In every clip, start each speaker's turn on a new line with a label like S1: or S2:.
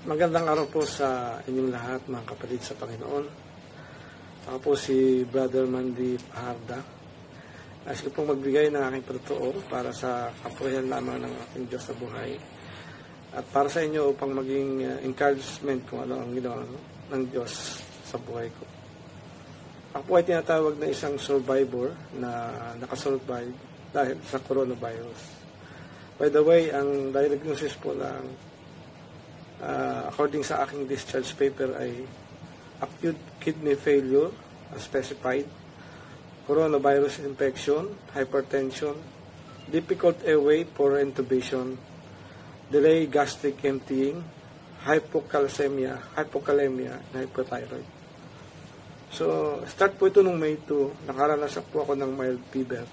S1: Magandang araw po sa inyong lahat, mga kapatid sa Panginoon. Ako po si Brother Mandy Paharda. Nais ko pong magbigay ng aking patotoo para sa kapurihan lamang ng ating Diyos sa buhay. At para sa inyo upang maging encouragement kung ano ang ginawa ng Diyos sa buhay ko. Ako po ay tinatawag na isang survivor na nakasurvive dahil sa coronavirus. By the way, ang diagnosis po ng according sa aking discharge paper ay acute kidney failure, specified, coronavirus infection, hypertension, difficult airway for intubation, delay gastric emptying, hypokalemia, and hypothyroid. So, start po ito nung May 2, nakaranas po ako ng mild fever,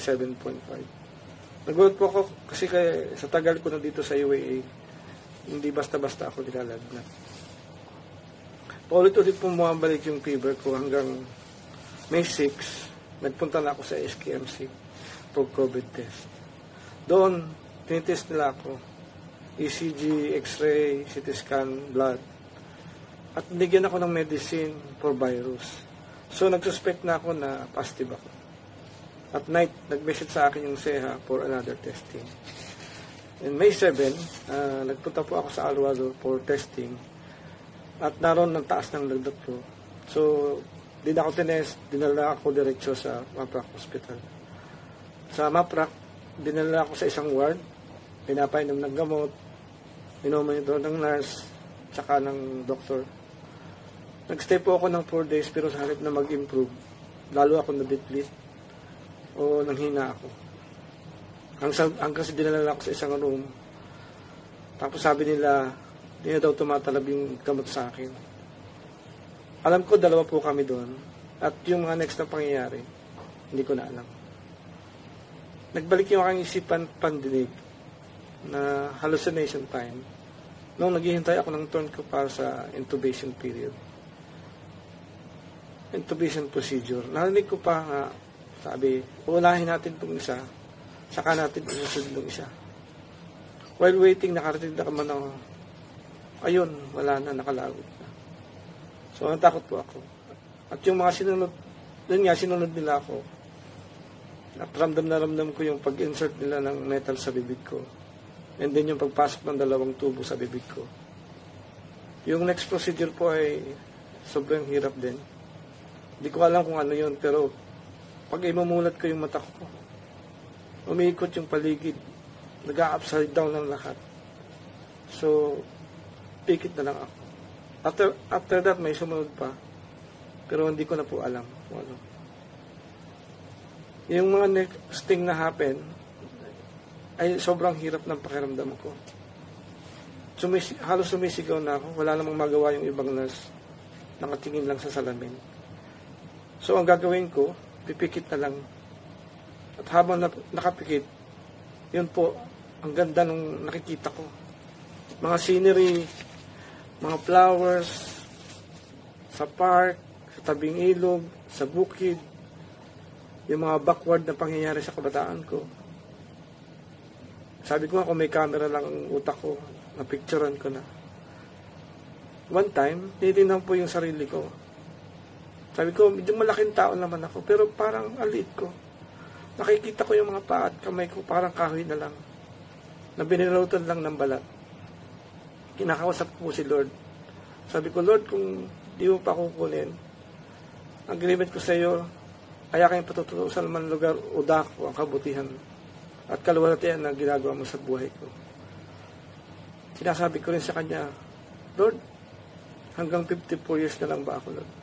S1: 37.5. Nagulat po ako kasi sa tagal ko na dito sa UAE, hindi basta-basta ako nilalagnat. Paulit-ulit po bumabalik yung fever ko hanggang May 6, nagpunta na ako sa SKMC for COVID test. Doon, tinitest nila ako. ECG, X-ray, CT scan, blood. At bigyan ako ng medicine for virus. So, nagsuspect na ako na positive ako. At night, nag-message sa akin yung SEHA for another testing. In May 7, nagpunta po ako sa Alwado for testing at naroon ng taas ng lagdat ko. So, di na ako tinest, dinala ako diretso sa Maprak Hospital. Sa Maprak, dinala ako sa isang ward, pinapainom ng gamot, minomonitor ng nurse, tsaka ng doktor. Nagstay po ako ng 4 days pero sa halip na mag-improve, lalo ako nabitbit o nanghina ako. Hanggang sa dinala ako sa isang room. Tapos sabi nila, hindi na daw tumatalab yung gamot sa akin. Alam ko, 2 po kami doon. At yung mga next na pangyayari, hindi ko na alam. Nagbalik yung aking isipan pandinig na hallucination time nung naghihintay ako ng turn ko para sa intubation period. Intubation procedure. Narinig ko pa nga, sabi, uunahin natin itong isa, saka natin isusunod ng isa. While waiting, nakarating na naman ako. Ayun, wala na, nakalawit na. So, natakot po ako. At yung mga sinunod, yun nga, sinunod nila ako. Ramdam na ramdam ko yung pag-insert nila ng metal sa bibig ko. And then yung pagpasok ng 2 tubo sa bibig ko. Yung next procedure po ay sobrang hirap din. Hindi ko alam kung ano yun, pero pag imumulat ko yung mata ko, umiikot yung paligid. Nag-upside down ng lahat. So, pikit na lang ako. After that, may sumunod pa. Pero hindi ko na po alam kung ano. Yung mga next thing na happen, ay sobrang hirap ng pakiramdam ko. Halos sumisigaw na ako. Wala namang magawa yung ibang nurse. Nakatingin lang sa salamin. So, ang gagawin ko, pipikit na lang. At habang nakapikit, yun po, ang ganda nung nakikita ko. Mga scenery, mga flowers, sa park, sa tabing ilog, sa bukid, yung mga backward na pangyayari sa kabataan ko. Sabi ko nga, kung may camera lang ang utak ko, napicturean ko na. One time, tinitingnan po yung sarili ko. Sabi ko, medyo malaking tao naman ako, pero parang alit ko. Nakikita ko yung mga paa at kamay ko parang kahoy na lang. Na binilutan lang ng balat. Kinakausap ko si Lord. Sabi ko, Lord, kung di mo pa kukunin, ang agreement ko sa iyo, kaya kayong patutusan man lugar o dako ang kabutihan at kaluwalhatian na ginagawa mo sa buhay ko. Sinasabi ko rin sa kanya, Lord, hanggang 54 years na lang ba ako, Lord?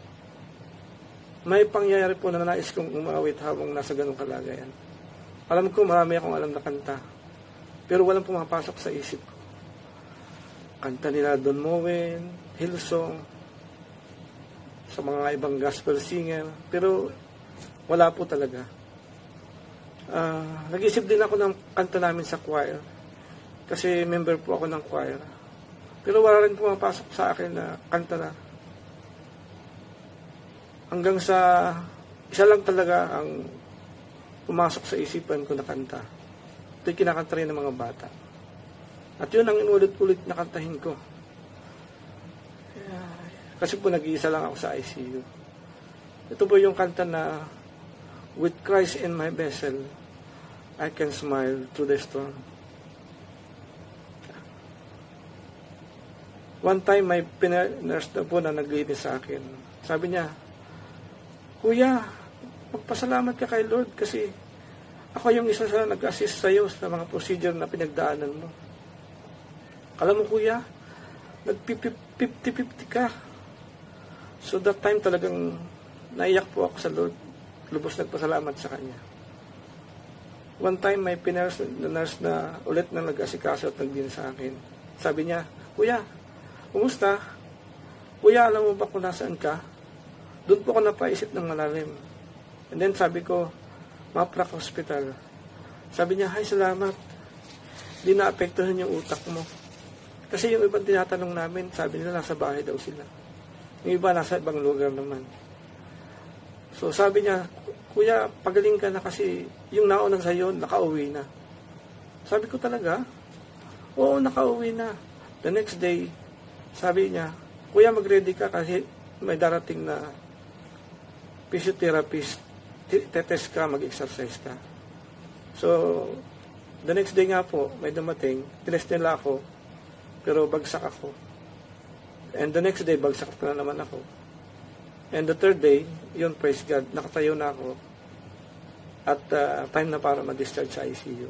S1: May pangyayari po na nais kong umawit habang nasa ganong kalagayan. Alam ko marami akong alam na kanta, pero walang pumapasok sa isip ko. Kanta nila Don Moen, Hillsong, sa mga ibang gospel singer, pero wala po talaga. Nag-isip din ako ng kanta namin sa choir, kasi member po ako ng choir. Pero wala rin pumapasok sa akin na kanta na. Hanggang sa isa lang talaga ang pumasok sa isipan ko na kanta. Ito'y kinakanta rin ng mga bata. At yun ang inulit-ulit na kantahin ko. Kasi po nag-iisa lang ako sa ICU. Ito po yung kanta na, with Christ in my vessel, I can smile through the storm. One time, may nurse na po na naglinis sa akin. Sabi niya, Kuya, magpasalamat ka kay Lord kasi ako yung isa sa nag-assist sa'yo sa mga procedure na pinagdaanan mo. Alam mo, Kuya, nag-50-50 ka. So that time talagang naiyak po ako sa Lord. Lubos nagpasalamat sa Kanya. One time, may nurse na ulit na nag-asikaso at nagdin sa akin. Sabi niya, Kuya, kumusta? Kuya, alam mo ba kung nasaan ka? Doon po ako napaisip ng malalim. And then sabi ko, Maprak Hospital. Sabi niya, ay salamat. Di naapektuhan yung utak mo. Kasi yung ibang tinatanong namin, sabi nila nasa bahay daw sila. Yung iba nasa ibang lugar naman. So sabi niya, Kuya, pagaling ka na kasi yung naunang sa'yo, nakauwi na. Sabi ko talaga, oo, nakauwi na. The next day, sabi niya, Kuya, mag-ready ka kasi may darating na physiotherapist, tetest ka, mag-exercise ka. So, the next day nga po, may dumating, tinest nila ako, pero bagsak ako. And the next day, bagsak na naman ako. And the third day, yun, praise God, nakatayo na ako at time na para ma-discharge sa ICU.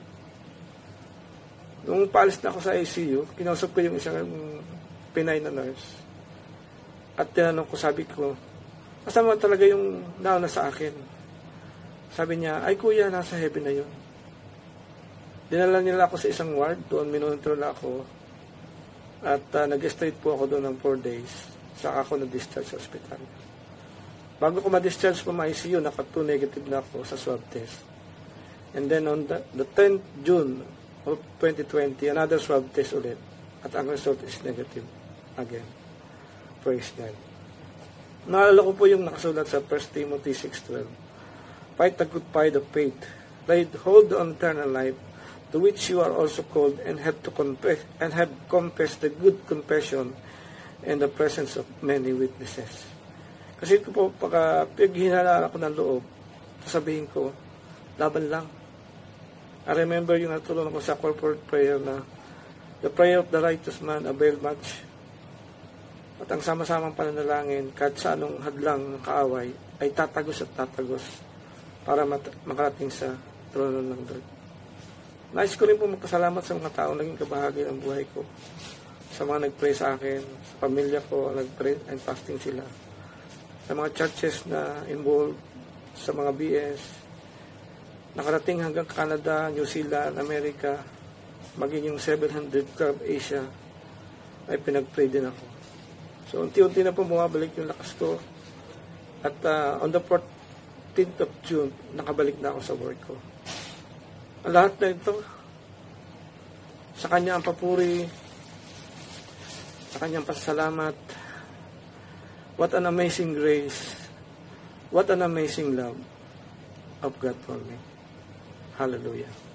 S1: Nung paalis na ako sa ICU, kinausap ko yung isang Pinay na nurse. At tinanong ko, sabi ko, kasama talaga yung nauna sa akin. Sabi niya, ay Kuya, nasa heaven na yun. Dinala nila ako sa isang ward, doon minonitor na ako. At nag-stay po ako doon ng 4 days. Saka ako na-discharge sa hospital. Bago ko ma-discharge po sa ICU, naka-2 negative na ako sa swab test. And then on the 10th June of 2020, another swab test ulit. At ang result is negative again. Praise God. Naalala ko po yung nakasulat sa 1 Timothy 6:12. Fight the good fight of faith. Lay hold on eternal life, to which you are also called and have confessed the good confession in the presence of many witnesses. Kasi ko po, pagka paghinala ako ng loob, sasabihin ko, laban lang. I remember yung natulungan ko sa corporate prayer na the prayer of the righteous man avail much. At ang sama-samang pananalangin, kahit sa anong hadlang ng kaaway, ay tatagos at tatagos para makarating sa trono ng Lord. Nais ko rin po magpasalamat sa mga taong naging kabahagi ng buhay ko. Sa mga nag-pray sa akin, sa pamilya ko, nag-pray and fasting sila. Sa mga churches na involved, sa mga BS, nakarating hanggang Canada, New Zealand, America, maging yung 700 Club Asia, ay pinag-pray din ako. So, unti-unti na po bumabalik yung lakas ko. At on the 14th of June, nakabalik na ako sa work ko. Ang lahat na ito, sa Kanya ang papuri, sa Kanyang pasasalamat. What an amazing grace. What an amazing love of God for me. Hallelujah.